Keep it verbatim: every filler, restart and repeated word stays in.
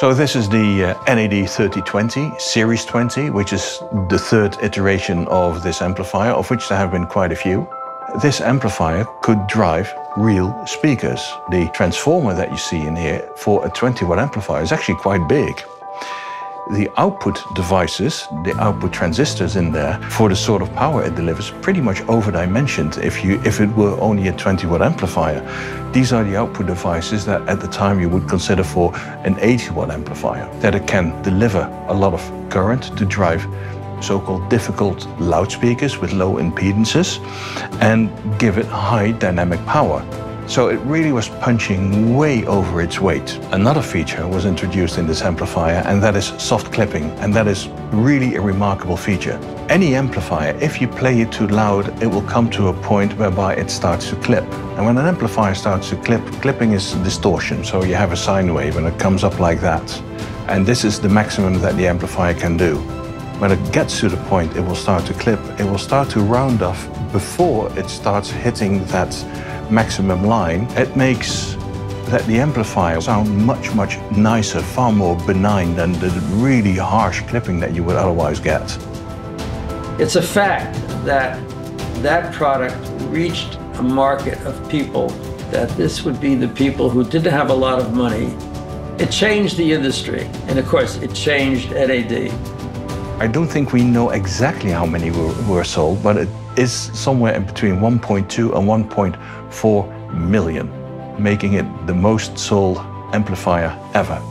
So this is the uh, N A D thirty twenty, Series twenty, which is the third iteration of this amplifier, of which there have been quite a few. This amplifier could drive real speakers. The transformer that you see in here for a twenty watt amplifier is actually quite big. The output devices, the output transistors in there, for the sort of power it delivers, pretty much over-dimensioned if, you, if it were only a twenty watt amplifier. These are the output devices that at the time you would consider for an eighty watt amplifier, that it can deliver a lot of current to drive so-called difficult loudspeakers with low impedances and give it high dynamic power. So it really was punching way over its weight. Another feature was introduced in this amplifier, and that is soft clipping, and that is really a remarkable feature. Any amplifier, if you play it too loud, it will come to a point whereby it starts to clip. And when an amplifier starts to clip, clipping is distortion, so you have a sine wave and it comes up like that. And this is the maximum that the amplifier can do. When it gets to the point it will start to clip, it will start to round off before it starts hitting that maximum line. It makes that the amplifier sound much, much nicer, far more benign than the really harsh clipping that you would otherwise get. It's a fact that that product reached a market of people, that this would be the people who didn't have a lot of money. It changed the industry, and of course it changed N A D. I don't think we know exactly how many were, were sold, but it is somewhere in between one point two and one point four million, making it the most sold amplifier ever.